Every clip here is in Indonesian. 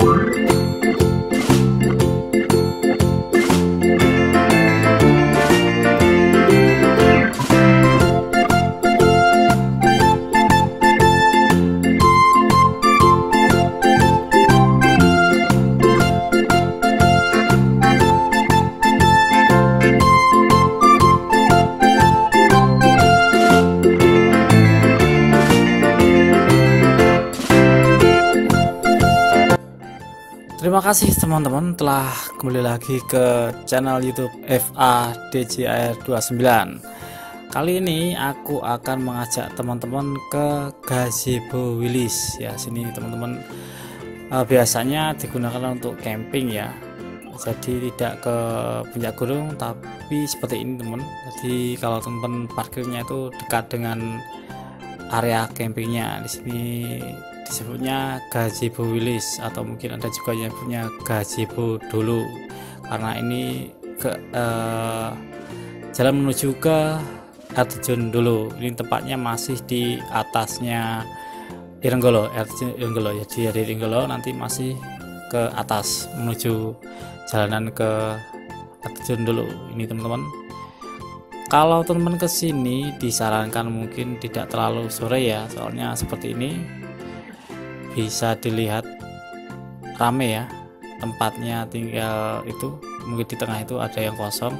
Terima kasih teman-teman telah kembali lagi ke channel YouTube FADJR29. Kali ini aku akan mengajak teman-teman ke gazebo Willis ya. Sini teman-teman biasanya digunakan untuk camping ya. Jadi tidak ke puncak gunung, tapi seperti ini teman. Jadi kalau teman-teman parkirnya itu dekat dengan area campingnya, di sini disebutnya gazebo Willis, atau mungkin ada juga yang punya gazebo dulu, karena ini ke jalan menuju ke air terjun dulu. Ini tempatnya masih di atasnya Irenggolo, Irenggolo ya, di Irenggolo nanti masih ke atas menuju jalanan ke air terjun dulu. Ini teman-teman, kalau teman-teman kesini disarankan mungkin tidak terlalu sore ya, soalnya seperti ini bisa dilihat rame ya tempatnya. Tinggal itu mungkin di tengah itu ada yang kosong.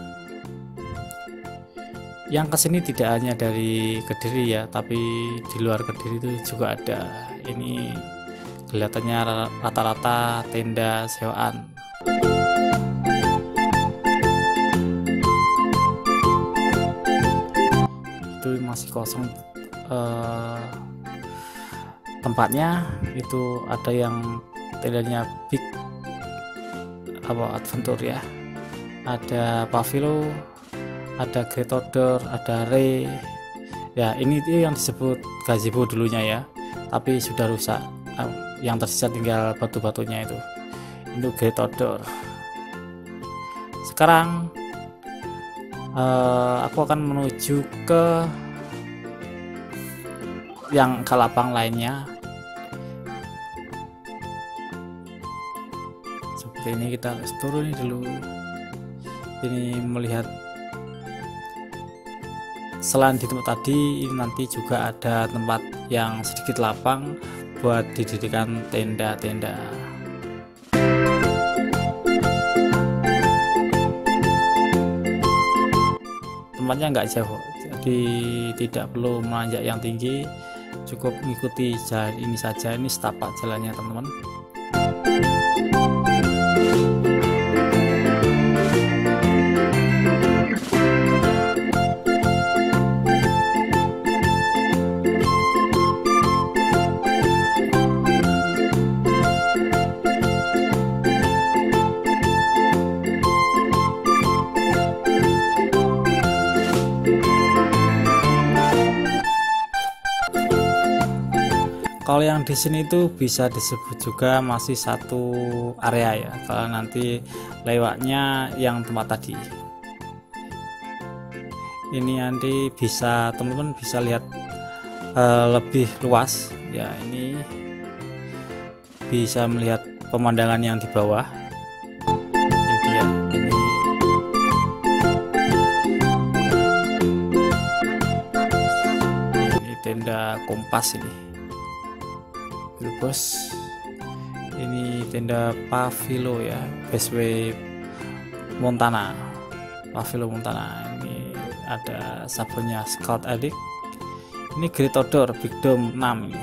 Yang kesini tidak hanya dari Kediri ya, tapi di luar Kediri itu juga ada. Ini kelihatannya rata-rata tenda sewaan. Itu masih kosong tempatnya. Itu ada yang tendanya Big Adventure ya, ada Pavilo, ada Great Outdoor, ada Ray ya. Ini yang disebut gazebo dulunya ya, tapi sudah rusak. Yang tersisa tinggal batu-batunya itu Great Outdoor. Sekarang aku akan menuju ke yang ke lapang lainnya. Seperti ini, kita harus turun dulu. Ini melihat selain di tempat tadi, ini nanti juga ada tempat yang sedikit lapang buat didirikan tenda-tenda. Tempatnya nggak jauh, jadi tidak perlu menanjak yang tinggi, cukup mengikuti jalan ini saja. Ini setapak jalannya teman-teman. Kalau yang di sini itu bisa disebut juga masih satu area ya, kalau nanti lewatnya yang tempat tadi. Ini nanti bisa teman-teman bisa lihat lebih luas ya. Ini bisa melihat pemandangan yang di bawah. Ini dia, ini tenda Kompas ini. Bos, ini tenda Pavilo ya, Baseway Montana, Pavilo Montana. Ini ada sabunnya Scout Addict. Ini Great Outdoor Big Dome 6 ini.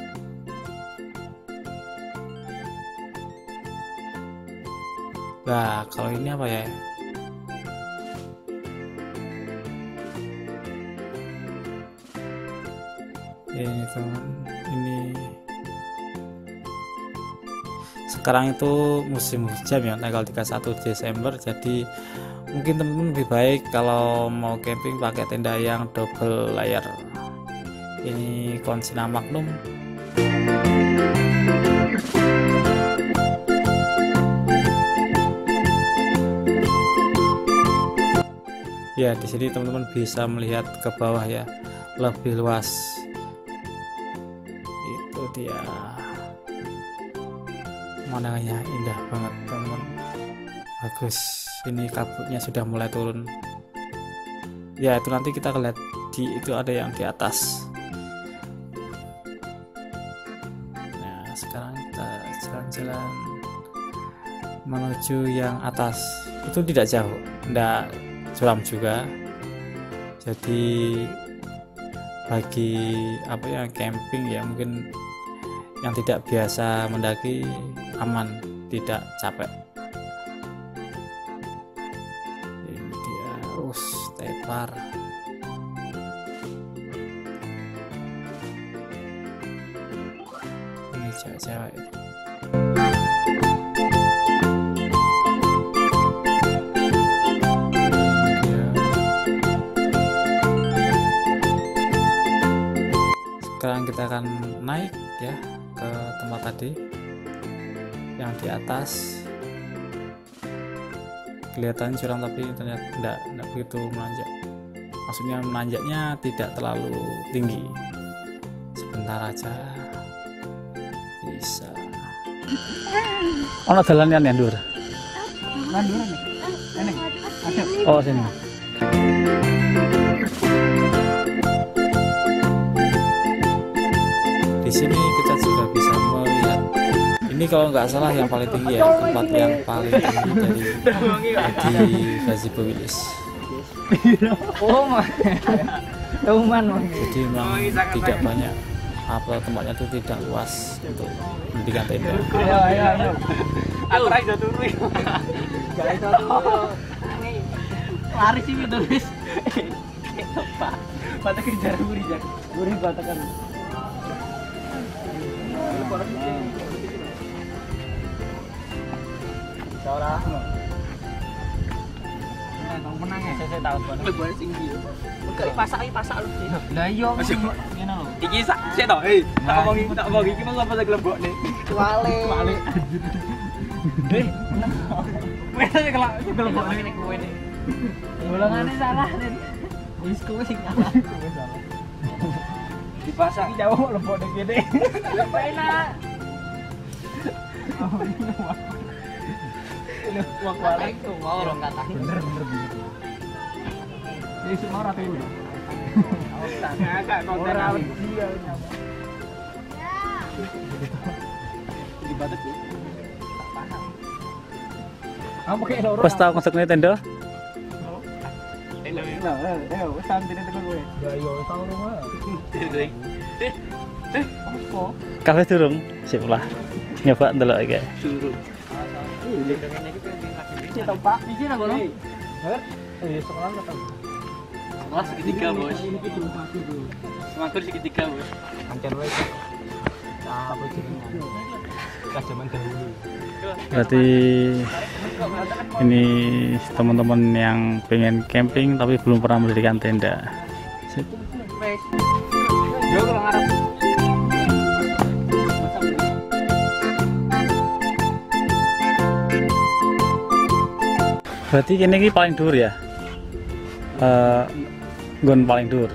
Nah, kalau ini apa ya? Ini teman, ini sekarang itu musim hujan ya, tanggal 31 Desember. Jadi mungkin teman-teman lebih baik kalau mau camping pakai tenda yang double layer. Ini Consina Magnum. Ya, di sini teman-teman bisa melihat ke bawah ya, lebih luas. Itu dia. pemandangannya indah banget teman, bagus. Ini kabutnya sudah mulai turun ya, itu nanti kita lihat di itu ada yang di atas. Nah sekarang kita jalan-jalan menuju yang atas, itu tidak jauh, tidak curam juga, jadi bagi apa ya camping ya, mungkin yang tidak biasa mendaki aman, tidak capek. Ini dia, tepar. Ini cewek-cewek. Sekarang kita akan naik ya ke tempat tadi yang di atas. Kelihatan curam tapi ternyata tidak begitu menanjak, maksudnya menanjaknya tidak terlalu tinggi, sebentar aja bisa. Ono jalan yang ndur. Oh sini. Di sini kita juga bisa melihat, ini kalau nggak salah yang paling tinggi ya, tempat yang paling tinggi dari Gazebo Wilis. Jadi memang tidak banyak, apa tempatnya itu tidak luas untuk mendirikan tenda. Aku raido turu. Lari sih tulis. Pak. Batak kejar gurih jak. Gurih batakan. Salah. Nang menang ya. Saya tahu kan. Lebih tinggi. Enggak pasak lu. Lah iya ngene lho. Iki sak sik to. Tak omongi iki mengapa sak lembokne. Wale. Wes kelak lembokne nek kowe nek. Golongane salah nen. Wis kowe sing salah. Kowe salah. Dipasang jauh lembokne gede. Enak. Wah, balik tuh, mau orang kata. Bener. Ini semua orang itu. Agak konten awet dia. Di batas sih. Tak paham. Kamu pakai loro. Pas tahu konsepnya tenda? Tenda. Nah, wes sampe tekan kowe. Ya yo tahu rumah. Apa? Kafe durung, sip lah. Nyoba ndelok iki. Durung. Ini tahu Pak, di sini bolong. Sekolah apa? Sekolah segitiga bos. Ini kita satu dulu. Semakur segitiga bos. Ancan wae. Apa sih? Kajaman dahulu. Berarti ini teman-teman yang pengen camping tapi belum pernah mendirikan tenda. Sip. Yo kalau ngarep. Berarti ini paling dhuwur ya? Nggon paling dhuwur.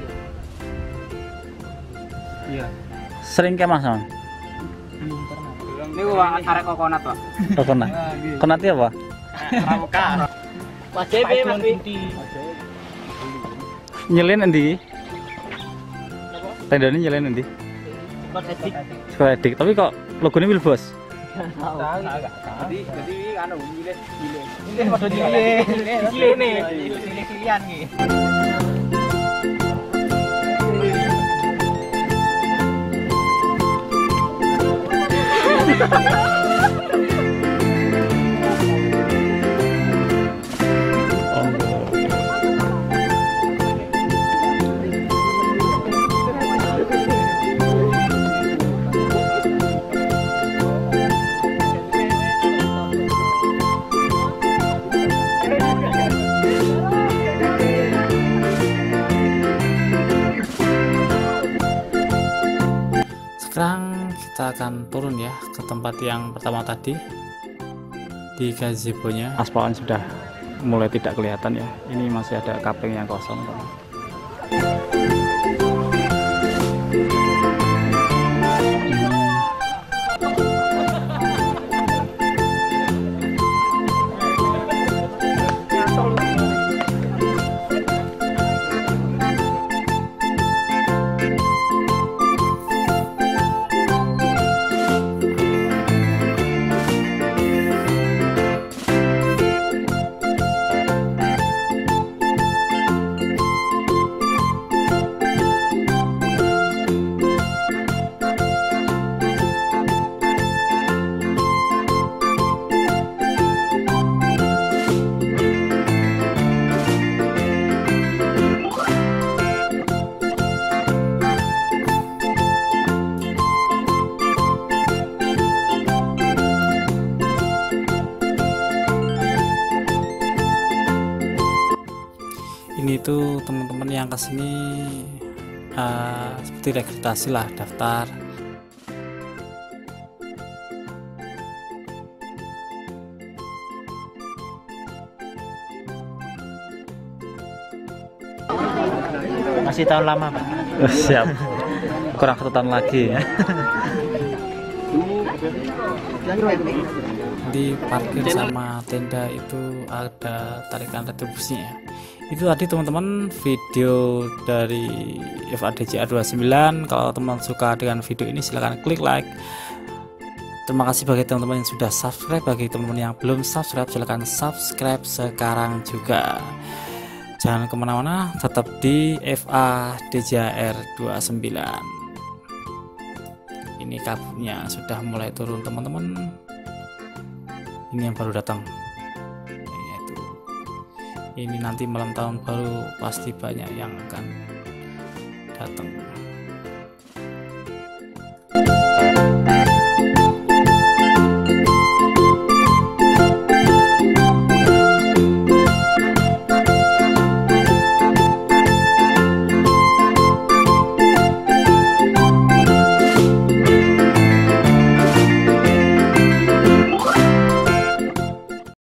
Iya. Sering kemah sama? Belum pernah. Ini arek kokonat, Pak. Kokonat. Kokonat apa? Pramuka. Wajib Mas Wi. Nyelin endi? Tendane nyelin endi? Sekolah edik. Tapi kok logone Wilbos? Jadi anu milih. Milih padha milih nih. Milih pilihan iki. Sekarang kita akan turun ya ke tempat yang pertama tadi di gazebo-nya. Aspalnya sudah mulai tidak kelihatan ya. Ini masih ada kapling yang kosong. yang kesini seperti rekrutasi lah, daftar. Masih tahun lama, Pak. Siap, kurang 1 tahun lagi ya. Di parkir sama tenda itu ada tarikan retribusinya. Itu tadi teman-teman video dari FADJA 29. Kalau teman suka dengan video ini silahkan klik like. Terima kasih bagi teman-teman yang sudah subscribe. Bagi teman-teman yang belum subscribe silahkan subscribe sekarang juga. Jangan kemana-mana, tetap di FADJR 29. Ini kabutnya sudah mulai turun teman-teman. Ini yang baru datang. Ini nanti malam tahun baru pasti banyak yang akan datang.